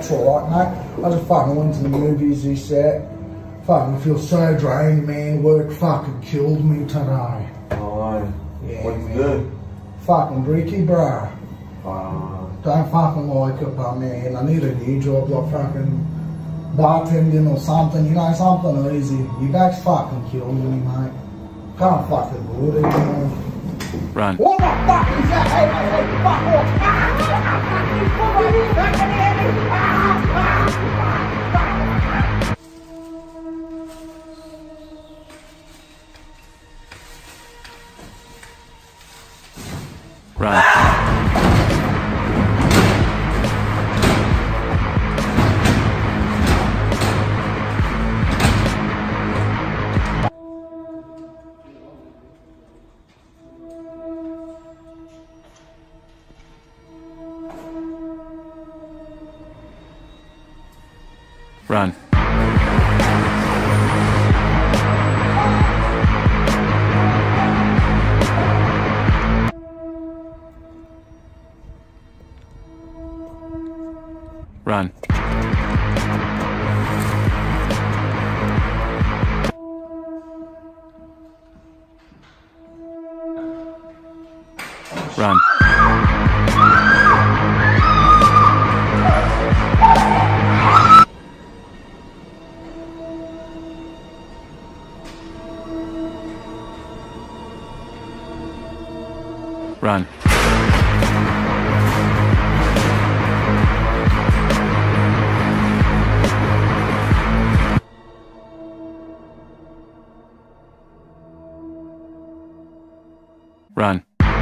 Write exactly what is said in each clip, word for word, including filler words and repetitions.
That's alright, mate. I just fucking went to the movies this set. Fucking feel so drained, man. Work fucking killed me today. Oh, yeah, what'd you man. do? Fucking bricky, bro. Uh, Don't fucking like it, but man, I need a new job, like fucking bartending or something, you know, something easy. Your back's fucking killing me, mate. Can't fucking do it anymore. Run. What the fuck is that? Hey, hey, hey, fuck off! Run. Run. Run. Run. Run. Run.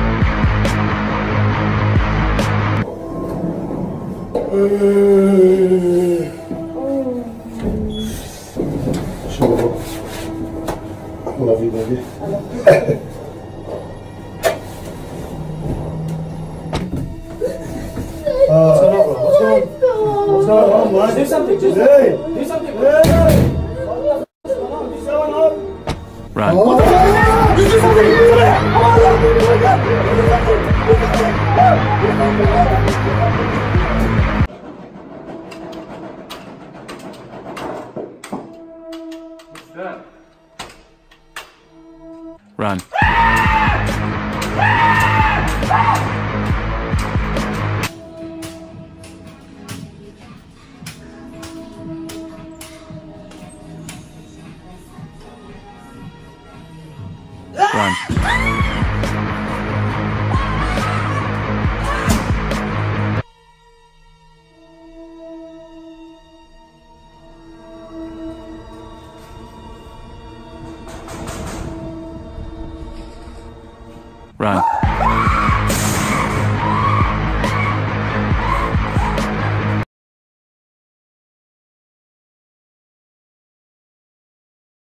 Sure. Love you, baby. Uh, what's going on? What's going on, man? Do something, do something. Hey! Do something. Hey! What's going on? Run. What's that? Run. Run. Run.